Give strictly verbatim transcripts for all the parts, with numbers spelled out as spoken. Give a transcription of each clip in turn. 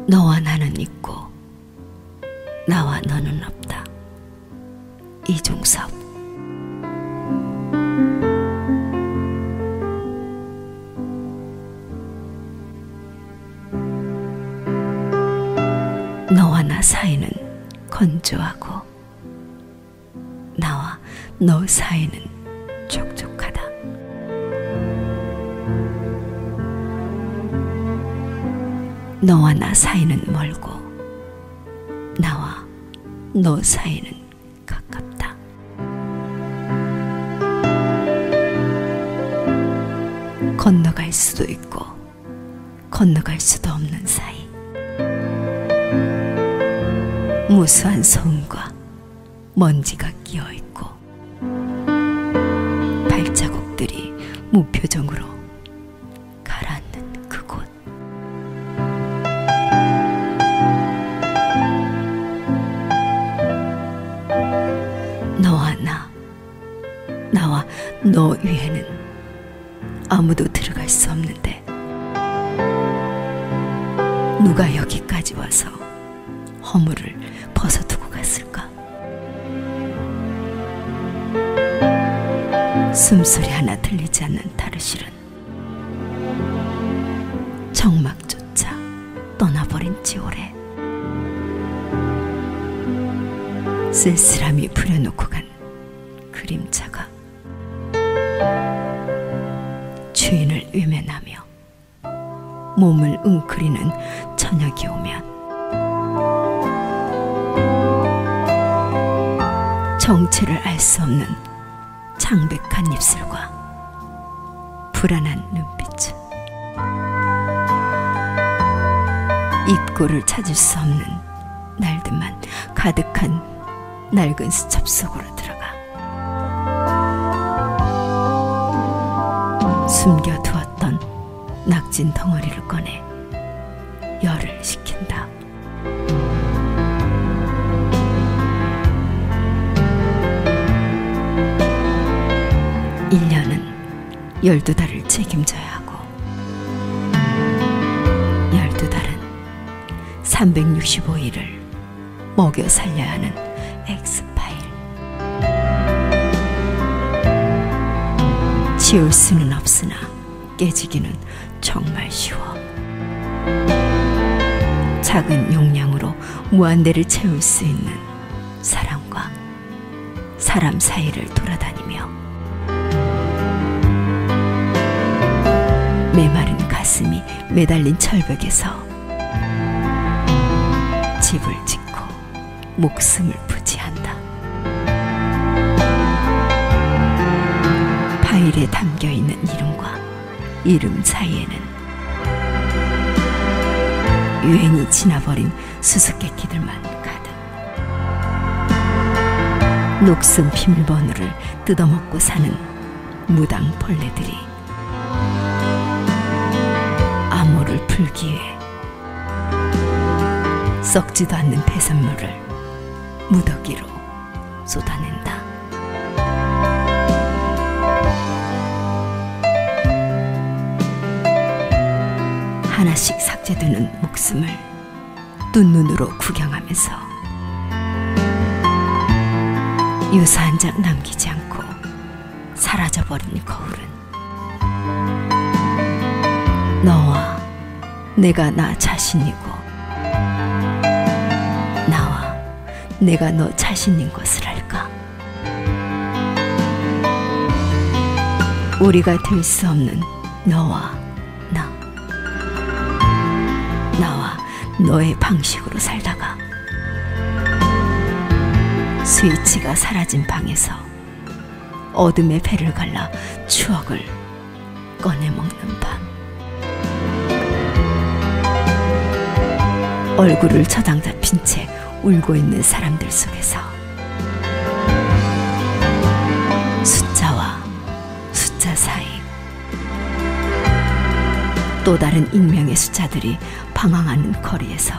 너와 나는 있고 나와 너는 없다. 이중섭. 너와 나 사이는 건조하고 나와 너 사이는 촉촉하다. 너와 나 사이는 멀고 나와 너 사이는 가깝다. 건너갈 수도 있고 건너갈 수도 없는 사이. 무수한 소음과 먼지가 끼어있고 발자국들이 무표정으로 가라앉는 그곳. 너와 나, 나와 너 위에는 아무도 들어갈 수 없는데 누가 여기까지 와서 허물을 벗어두고 갔을까? 숨소리 하나 들리지 않는 타르실은 정막조차 떠나버린 지 오래. 쓸쓸함이 부려놓고 간 그림자가 주인을 외면하며 몸을 웅크리는 저녁이 오면 정체를 알 수 없는 창백한 입술과 불안한 눈빛은 입구를 찾을 수 없는 날들만 가득한 낡은 수첩 속으로 들어가 숨겨두었던 낙진 덩어리를 꺼내 열을 식힌다. 일 년은 열두 달을 책임져야 하고 열두 달은 삼백육십오 일을 먹여 살려야 하는 엑스파일. 지울 수는 없으나 깨지기는 정말 쉬워. 작은 용량으로 무한대를 채울 수 있는 사람과 사람 사이를 돌아다니며 메마른 가슴이 매달린 철벽에서 집을 짓고 목숨을 부지한다. 파일에 담겨있는 이름과 이름 사이에는 유행이 지나버린 수수께끼들만 가득. 녹슨 비밀번호를 뜯어먹고 사는 무당 벌레들이 암호를 풀기 위해 썩지도 않는 배선물을 무더기로 쏟아낸다. 하나씩 삭제되는 목숨을 뜬눈으로 구경하면서 유서 한 장 남기지 않고 사라져버린 거울은 너와 내가 나 자신이고 나와 내가 너 자신인 것을 알까? 우리가 될 수 없는 너와 나, 나와 너의 방식으로 살다가 스위치가 사라진 방에서 어둠의 배를 갈라 추억을 꺼내먹는 밤. 얼굴을 저당 잡힌 채 울고 있는 사람들 속에서 숫자와 숫자 사이 또 다른 익명의 숫자들이 방황하는 거리에서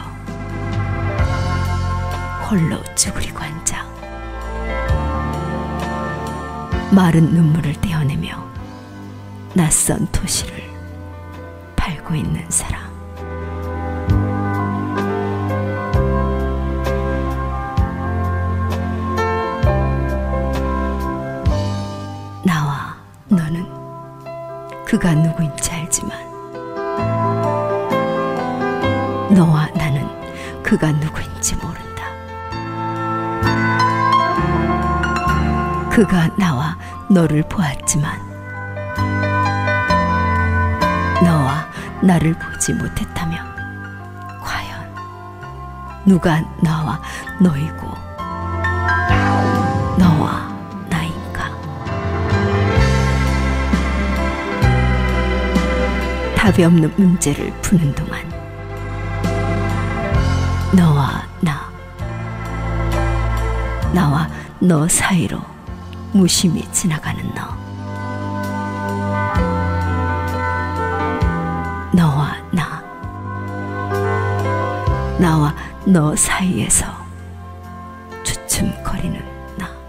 홀로 쭈그리고 앉아 마른 눈물을 떼어내며 낯선 도시를 밟고 있는 사람. 그가 누구인지 알지만 너와 나는 그가 누구인지 모른다. 그가 나와 너를 보았지만 너와 나를 보지 못했다면 과연 누가 나와 너이고 너와 나인가? 답이 없는 문제를 푸는 동안 너와 나, 나와 너 사이로 무심히 지나가는 너, 너와 나, 나와 너 사이에서 주춤거리는 나.